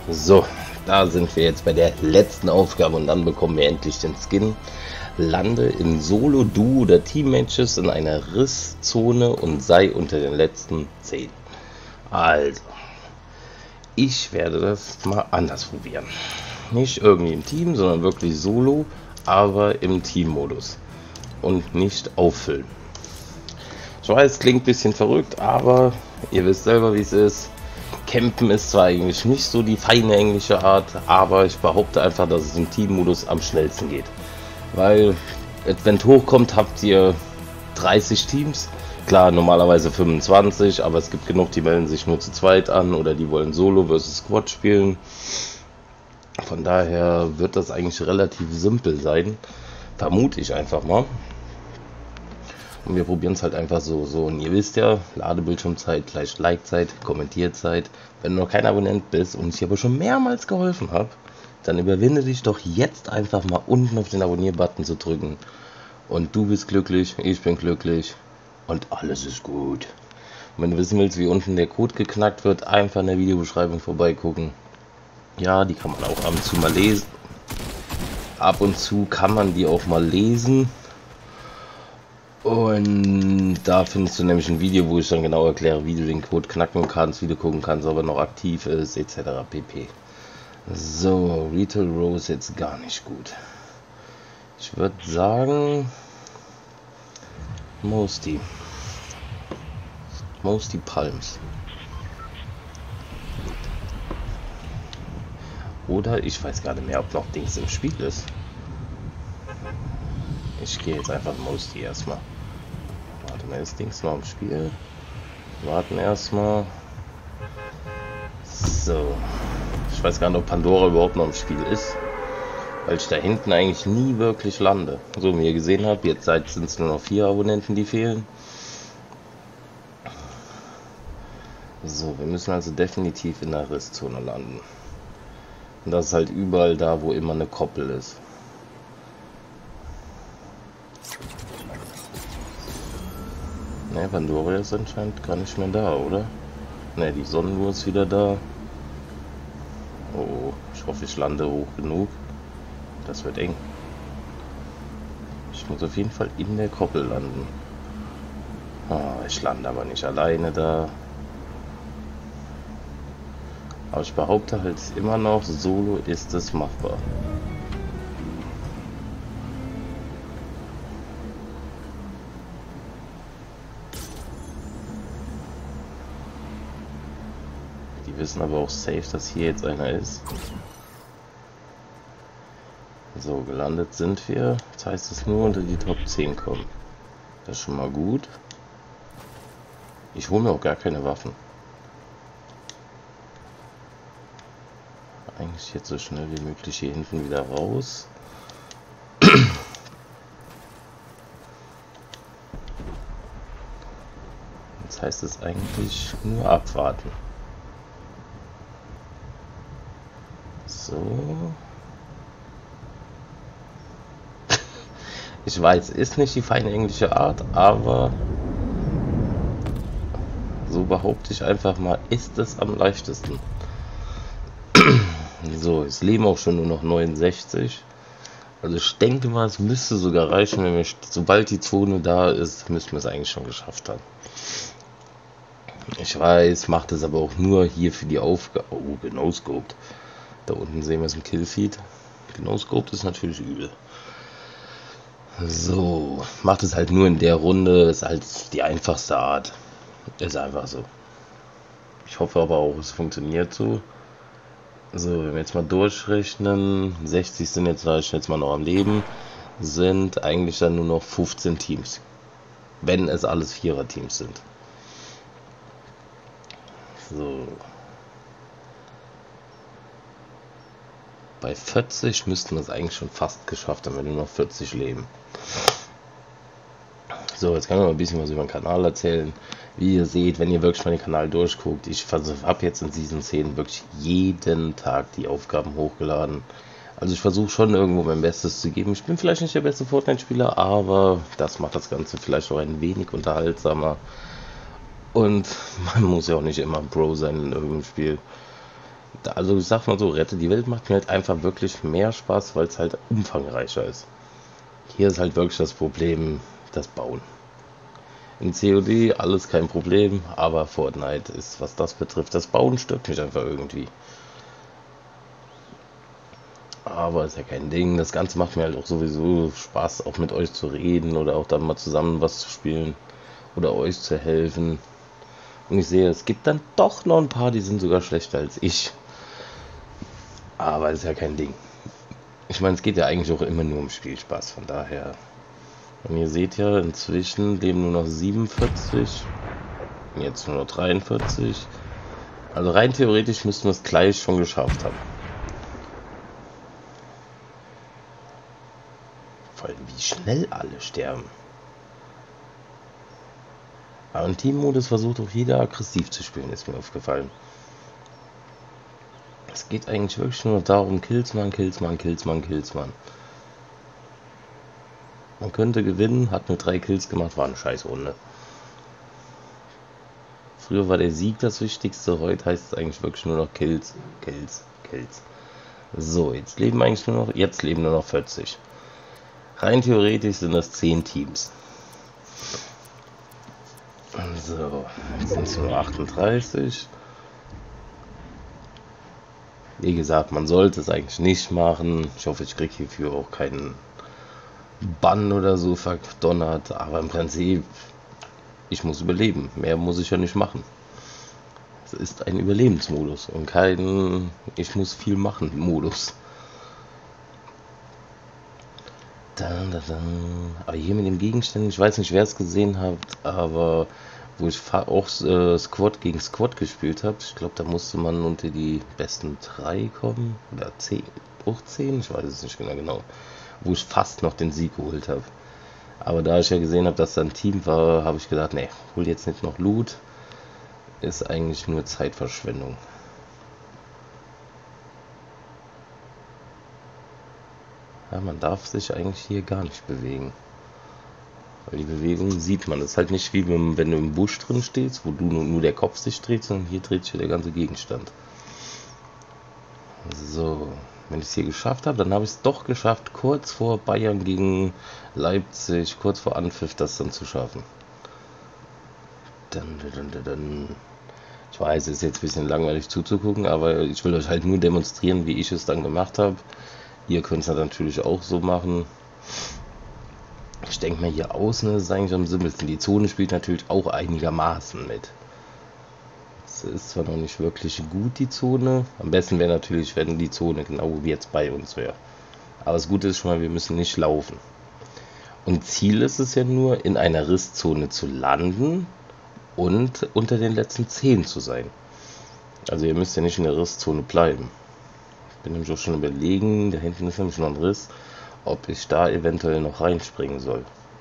So, da sind wir jetzt bei der letzten Aufgabe und dann bekommen wir endlich den Skin. Lande in Solo-, Duo- oder Team-Matches in einer Risszone und sei unter den letzten 10. Also, ich werde das mal anders probieren. Nicht irgendwie im Team, sondern wirklich solo, aber im Team-Modus. Und nicht auffüllen. Ich weiß, klingt ein bisschen verrückt, aber ihr wisst selber, wie es ist. Campen ist zwar eigentlich nicht so die feine englische Art, aber ich behaupte einfach, dass es im Teammodus am schnellsten geht. Weil, wenn es hochkommt, habt ihr 30 Teams. Klar, normalerweise 25, aber es gibt genug, die melden sich nur zu zweit an oder die wollen Solo versus Squad spielen. Von daher wird das eigentlich relativ simpel sein. Vermute ich einfach mal. Und wir probieren es halt einfach so. Und ihr wisst ja, Ladebildschirmzeit gleich Like-Zeit, Kommentierzeit. Wenn du noch kein Abonnent bist und ich dir aber schon mehrmals geholfen habe, dann überwinde dich doch jetzt einfach mal unten auf den Abonnier-Button zu drücken. Und du bist glücklich, ich bin glücklich und alles ist gut. Und wenn du wissen willst, wie unten der Code geknackt wird, einfach in der Videobeschreibung vorbeigucken. Ja, die kann man auch ab und zu mal lesen. Ab und zu kann man die auch mal lesen. Und da findest du nämlich ein Video, wo ich dann genau erkläre, wie du den Code knacken kannst, wie du gucken kannst, ob er noch aktiv ist, etc. pp. So, Retail Rose jetzt gar nicht gut. Ich würde sagen, Mosty Palms. Oder ich weiß gar nicht mehr, ob noch Dings im Spiel ist. Ich gehe jetzt einfach Mosty erstmal. Warte mal, ist Dings noch im Spiel? Warten erstmal. So. Ich weiß gar nicht, ob Pandora überhaupt noch im Spiel ist. Weil ich da hinten eigentlich nie wirklich lande. So wie ihr gesehen habt, jetzt sind es nur noch 4 Abonnenten, die fehlen. So, wir müssen also definitiv in der Risszone landen. Und das ist halt überall da, wo immer eine Koppel ist. Ne, Pandora ist anscheinend gar nicht mehr da, oder? Ne, die Sonnenuhr ist wieder da. Oh, ich hoffe, ich lande hoch genug. Das wird eng. Ich muss auf jeden Fall in der Koppel landen. Oh, ich lande aber nicht alleine da. Aber ich behaupte halt immer noch, solo ist es machbar. Die wissen aber auch safe, dass hier jetzt einer ist. So, gelandet sind wir. Das heißt, es nur unter die Top 10 kommen. Das ist schon mal gut. Ich hole mir auch gar keine Waffen. Eigentlich jetzt so schnell wie möglich hier hinten wieder raus. Das heißt es eigentlich nur abwarten. So. Ich weiß, ist nicht die feine englische Art, aber so behaupte ich einfach mal, ist es am leichtesten. So, es leben auch schon nur noch 69. Also ich denke mal, es müsste sogar reichen, wenn wir, sobald die Zone da ist, müssten wir es eigentlich schon geschafft haben. Ich weiß, macht es aber auch nur hier für die Aufgabe. Oh, genoscoped. Da unten sehen wir es im Killfeed. Genoscoped ist natürlich übel. So, macht es halt nur in der Runde, ist halt die einfachste Art. Ist einfach so. Ich hoffe aber auch, es funktioniert so. So, wenn wir jetzt mal durchrechnen, 60 sind jetzt mal noch am Leben, sind eigentlich dann nur noch 15 Teams. Wenn es alles Vierer-Teams sind. So. Bei 40 müssten wir es eigentlich schon fast geschafft haben, wenn nur noch 40 leben. So, jetzt kann ich mal ein bisschen was über den Kanal erzählen. Wie ihr seht, wenn ihr wirklich mal den Kanal durchguckt, ich habe jetzt in Season 10 wirklich jeden Tag die Aufgaben hochgeladen. Also ich versuche schon irgendwo mein Bestes zu geben. Ich bin vielleicht nicht der beste Fortnite-Spieler, aber das macht das Ganze vielleicht auch ein wenig unterhaltsamer. Und man muss ja auch nicht immer Pro sein in irgendeinem Spiel. Also ich sag mal so, Rette die Welt macht mir halt einfach wirklich mehr Spaß, weil es halt umfangreicher ist. Hier ist halt wirklich das Problem, das Bauen. In COD alles kein Problem, aber Fortnite ist, was das betrifft, das Bauen stört mich einfach irgendwie. Aber ist ja kein Ding. Das Ganze macht mir halt auch sowieso Spaß, auch mit euch zu reden oder auch dann mal zusammen was zu spielen oder euch zu helfen. Und ich sehe, es gibt dann doch noch ein paar, die sind sogar schlechter als ich. Aber ist ja kein Ding. Ich meine, es geht ja eigentlich auch immer nur um Spielspaß, von daher. Und ihr seht ja, inzwischen leben nur noch 47, jetzt nur noch 43. Also rein theoretisch müssten wir es gleich schon geschafft haben. Vor allem, wie schnell alle sterben. Aber im Teammodus versucht auch jeder aggressiv zu spielen, ist mir aufgefallen. Es geht eigentlich wirklich nur darum, Kills machen, Kills machen, Kills machen, Kills machen. Man könnte gewinnen, hat nur 3 Kills gemacht, war eine Scheißrunde. Früher war der Sieg das Wichtigste, heute heißt es eigentlich wirklich nur noch Kills, Kills, Kills. So, jetzt leben nur noch 40. Rein theoretisch sind das 10 Teams. So, jetzt sind es nur 38. Wie gesagt, man sollte es eigentlich nicht machen. Ich hoffe, ich kriege hierfür auch keinen Bann oder so verdonnert. Aber im Prinzip, ich muss überleben. Mehr muss ich ja nicht machen. Es ist ein Überlebensmodus und kein ich muss viel machen Modus. Aber hier mit dem Gegenstand, ich weiß nicht, wer es gesehen hat, aber wo ich auch Squad gegen Squad gespielt habe, ich glaube, da musste man unter die besten 3 kommen, oder 10, auch 10, ich weiß es nicht genau, wo ich fast noch den Sieg geholt habe. Aber da ich ja gesehen habe, dass da ein Team war, habe ich gedacht, nee, hol jetzt nicht noch Loot, ist eigentlich nur Zeitverschwendung. Ja, man darf sich eigentlich hier gar nicht bewegen. Weil die Bewegung sieht man. Das ist halt nicht wie wenn du im Busch drin stehst, wo du nur der Kopf sich dreht, sondern hier dreht sich der ganze Gegenstand. So, wenn ich es hier geschafft habe, dann habe ich es doch geschafft, kurz vor Bayern gegen Leipzig, kurz vor Anpfiff, das dann zu schaffen. Ich weiß, es ist jetzt ein bisschen langweilig zuzugucken, aber ich will euch halt nur demonstrieren, wie ich es dann gemacht habe. Ihr könnt es natürlich auch so machen. Ich denke mal, hier außen ist es eigentlich am simpelsten. Die Zone spielt natürlich auch einigermaßen mit. Es ist zwar noch nicht wirklich gut, die Zone. Am besten wäre natürlich, wenn die Zone genau wie jetzt bei uns wäre. Aber das Gute ist schon mal, wir müssen nicht laufen. Und Ziel ist es ja nur, in einer Risszone zu landen und unter den letzten 10 zu sein. Also ihr müsst ja nicht in der Risszone bleiben. Ich bin nämlich auch schon überlegen, da hinten ist nämlich noch ein Riss, ob ich da eventuell noch reinspringen soll.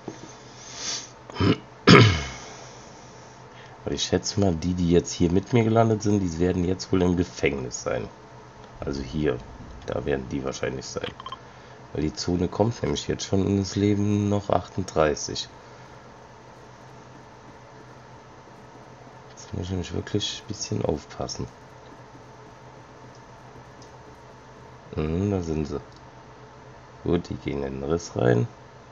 Weil ich schätze mal, die jetzt hier mit mir gelandet sind, die werden jetzt wohl im Gefängnis sein. Also hier, da werden die wahrscheinlich sein. Weil die Zone kommt nämlich jetzt schon in das Leben noch 38. Jetzt muss ich nämlich wirklich ein bisschen aufpassen. Da sind sie. Gut, die gehen in den Riss rein.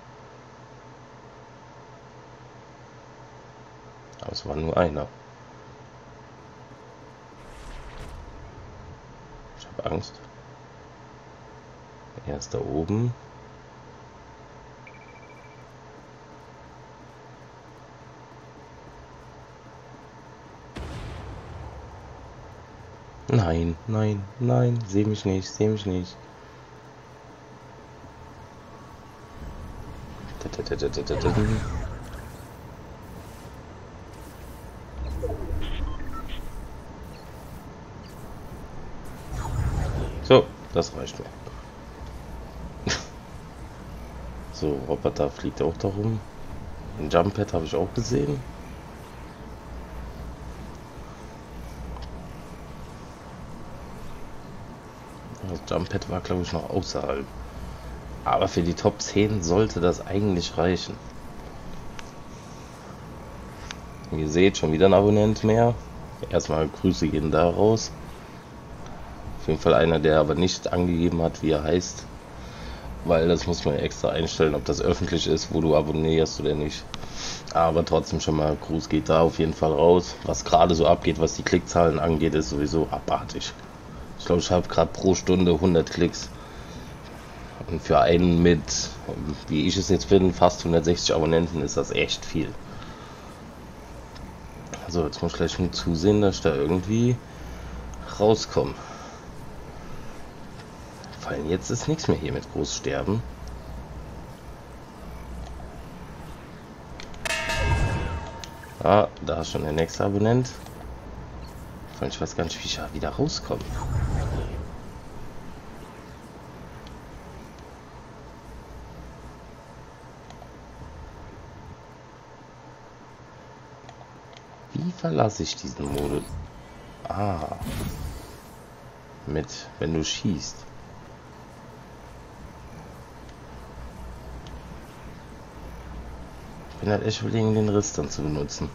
Aber es war nur einer. Ich habe Angst. Er ist da oben. Nein, nein, nein, seh mich nicht, seh mich nicht. So, das reicht mir. So, Roboter fliegt auch da rum. Ein Jump Pad habe ich auch gesehen. Das Jump Pad war, glaube ich, noch außerhalb. Aber für die Top 10 sollte das eigentlich reichen. Ihr seht, schon wieder ein Abonnent mehr. Erstmal Grüße gehen da raus. Auf jeden Fall einer, der aber nicht angegeben hat, wie er heißt. Weil das muss man extra einstellen, ob das öffentlich ist, wo du abonnierst oder nicht. Aber trotzdem schon mal, Gruß geht da auf jeden Fall raus. Was gerade so abgeht, was die Klickzahlen angeht, ist sowieso abartig. Ich glaube, ich habe gerade pro Stunde 100 Klicks. Und für einen mit, wie ich es jetzt bin, fast 160 Abonnenten ist das echt viel. Also jetzt muss ich gleich mal zusehen, dass ich da irgendwie rauskomme. Vor allem jetzt ist nichts mehr hier mit Großsterben. Ah, da ist schon der nächste Abonnent. Vor allem ich weiß gar nicht, wie ich da wieder rauskomme. Wie verlasse ich diesen Modus? Ah. Mit, wenn du schießt. Ich bin halt echt überlegen, den Riss dann zu benutzen.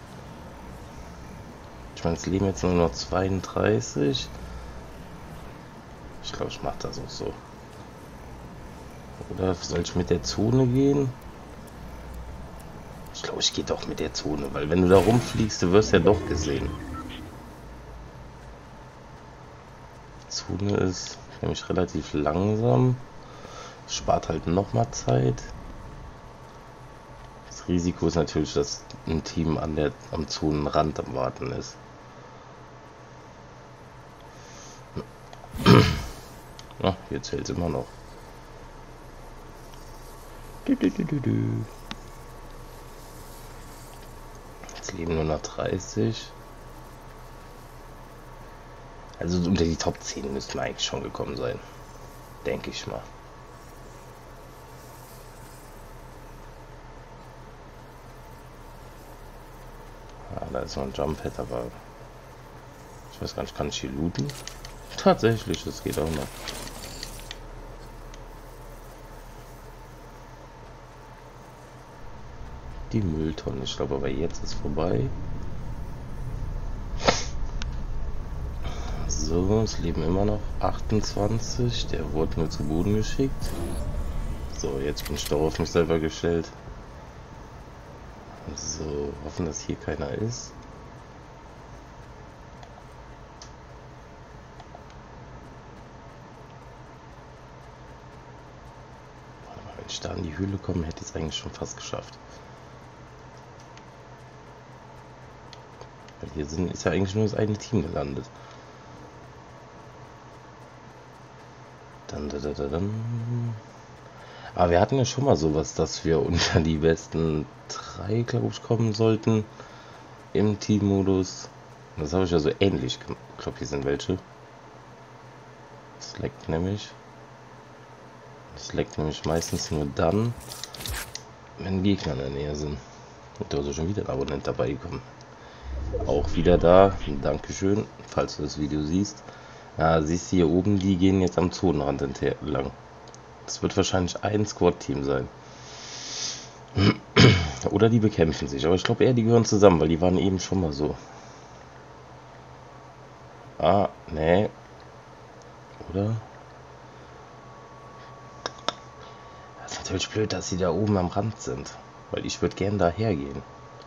Ich meine, es leben jetzt nur noch 32. Ich glaube, ich mache das auch so. Oder soll ich mit der Zone gehen? Ich glaube, ich gehe doch mit der Zone, weil wenn du da rumfliegst, du wirst ja doch gesehen. Die Zone ist nämlich relativ langsam. Spart halt nochmal Zeit. Das Risiko ist natürlich, dass ein Team am Zonenrand am Warten ist. Ja, hier zählt es immer noch. Jetzt leben nur noch 30. Also unter die Top 10 müssten wir eigentlich schon gekommen sein. Denke ich mal. Ja, da ist noch ein Jump-Pad, aber ich weiß gar nicht, kann ich hier looten? Tatsächlich, das geht auch noch. Die Mülltonne, ich glaube aber jetzt ist vorbei. So, es leben immer noch 28. Der wurde nur zu Boden geschickt. So, jetzt bin ich doch auf mich selber gestellt. So, hoffen, dass hier keiner ist. Wenn ich da in die Höhle komme, hätte ich es eigentlich schon fast geschafft. Weil hier ist ja eigentlich nur das eine Team gelandet. Aber wir hatten ja schon mal sowas, dass wir unter die besten 3, glaube ich, kommen sollten im Teammodus. Das habe ich ja so ähnlich gemacht. Ich glaube, hier sind welche. Das leckt nämlich. Das leckt nämlich meistens nur dann, wenn Gegner in der Nähe sind. Und da ist schon wieder ein Abonnent dabei gekommen. Auch wieder da. Dankeschön, falls du das Video siehst. Ja, siehst du hier oben, die gehen jetzt am Zonenrand entlang. Das wird wahrscheinlich ein Squad-Team sein. Oder die bekämpfen sich. Aber ich glaube eher, die gehören zusammen, weil die waren eben schon mal so. Ah, nee. Oder? Das ist natürlich blöd, dass sie da oben am Rand sind. Weil ich würde gern daher gehen.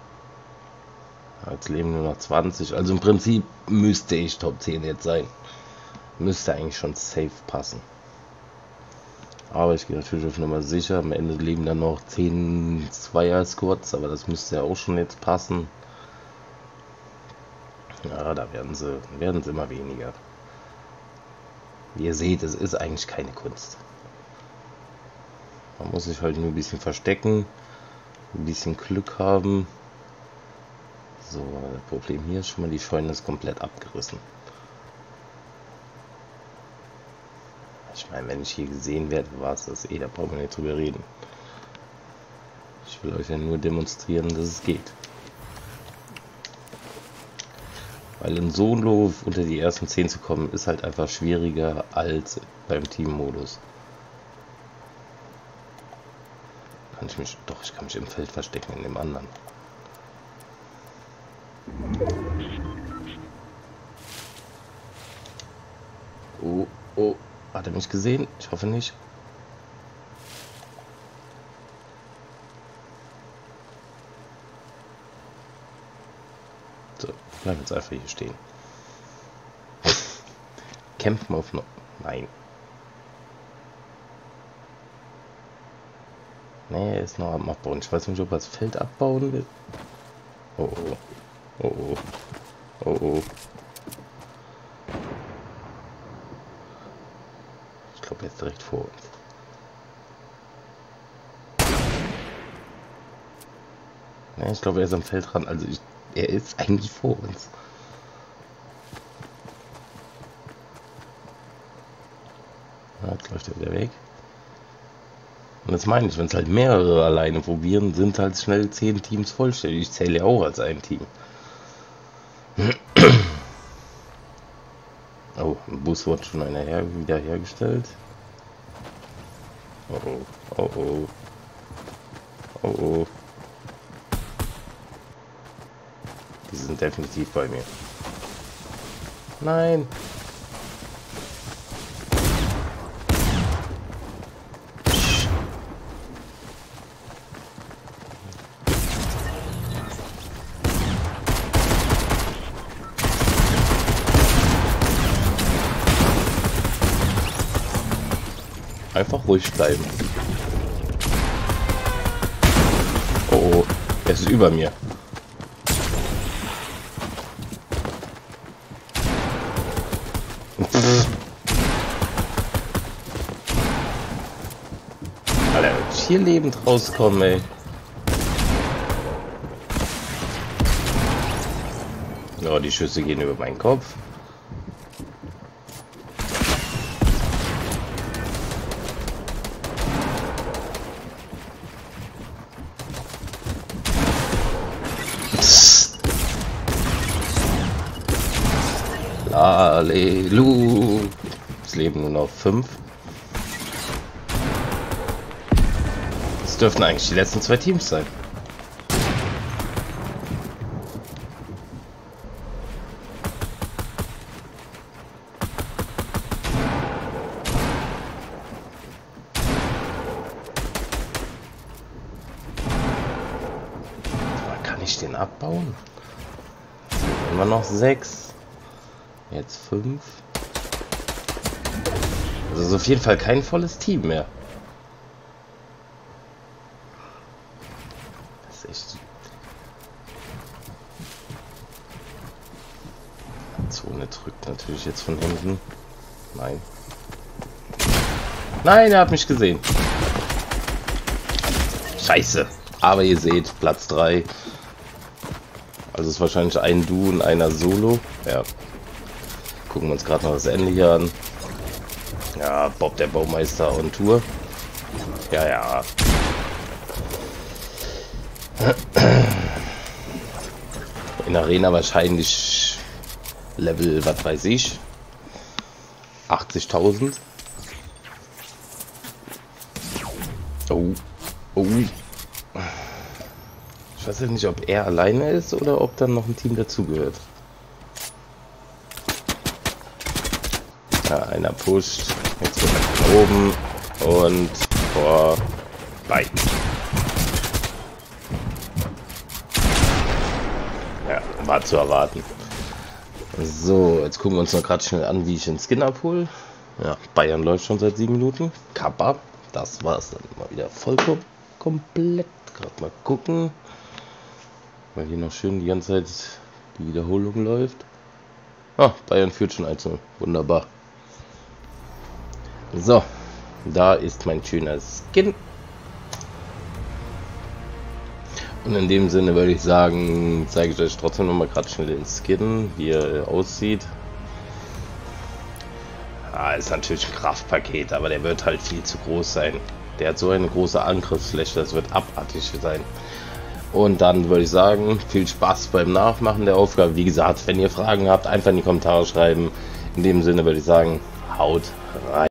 Jetzt leben nur noch 20. Also im Prinzip müsste ich Top 10 jetzt sein. Müsste eigentlich schon safe passen. Aber ich gehe natürlich auf Nummer sicher. Am Ende leben dann noch 10 Zweier-Squads, aber das müsste ja auch schon jetzt passen. Ja, da werden sie immer weniger. Wie ihr seht, es ist eigentlich keine Kunst. Man muss sich halt nur ein bisschen verstecken, ein bisschen Glück haben. So, das Problem hier ist schon mal, die Scheune ist komplett abgerissen. Ich meine, wenn ich hier gesehen werde, war es das da brauchen wir nicht drüber reden. Ich will euch ja nur demonstrieren, dass es geht. Weil in Solo unter die ersten 10 zu kommen, ist halt einfach schwieriger als beim Teammodus. Ich kann mich im Feld verstecken, in dem anderen. oh. Hat er mich gesehen? Ich hoffe nicht. So, bleib jetzt einfach hier stehen. Kämpfen auf noch. Nein. Nee, er ist noch am Abbauen. Ich weiß nicht, ob er das Feld abbauen will. Oh oh. Oh oh. Oh oh. Ich glaube, er ist direkt vor uns. Nee, ich glaube, er ist am Feldrand. Also er ist eigentlich vor uns. Ja, jetzt läuft er wieder weg. Und das meine ich, wenn es halt mehrere alleine probieren, sind halt schnell 10 Teams vollständig. Ich zähle ja auch als ein Team. Oh, im Bus wurde schon einer wieder hergestellt. Oh oh, oh oh. Oh oh. Die sind definitiv bei mir. Nein. Einfach ruhig bleiben. Oh oh, er ist über mir. Alter, hier lebend rauskommen, ey. Oh, die Schüsse gehen über meinen Kopf. Halleluja. Es leben nur noch 5. Das dürften eigentlich die letzten 2 Teams sein. Aber kann ich den abbauen? Immer noch 6. Jetzt 5. Das ist auf jeden Fall kein volles Team mehr. Das ist echt. Die Zone drückt natürlich jetzt von hinten. Nein. Nein, er hat mich gesehen. Scheiße. Aber ihr seht, Platz 3. Also ist wahrscheinlich ein Duo und einer Solo. Ja. Gucken wir uns gerade noch das Ende hier an. Ja, Bob der Baumeister on Tour. Ja, ja. In Arena wahrscheinlich Level, was weiß ich, 80.000. Oh, oh. Ich weiß ja nicht, ob er alleine ist oder ob dann noch ein Team dazugehört. Ja, einer pusht. Jetzt wird er von oben und vorbei. Ja, war zu erwarten. So, jetzt gucken wir uns noch gerade schnell an, wie ich den Skin abhole. Ja, Bayern läuft schon seit 7 Minuten. Kappa, das war's dann mal wieder vollkommen komplett. Gerade mal gucken, weil hier noch schön die ganze Zeit die Wiederholung läuft. Ah, Bayern führt schon 1-0. Wunderbar. So, da ist mein schöner Skin. Und in dem Sinne würde ich sagen, zeige ich euch trotzdem noch mal gerade schnell den Skin, wie er aussieht. Ah, ist natürlich ein Kraftpaket, aber der wird halt viel zu groß sein. Der hat so eine große Angriffsfläche, das wird abartig sein. Und dann würde ich sagen, viel Spaß beim Nachmachen der Aufgabe. Wie gesagt, wenn ihr Fragen habt, einfach in die Kommentare schreiben. In dem Sinne würde ich sagen, haut rein.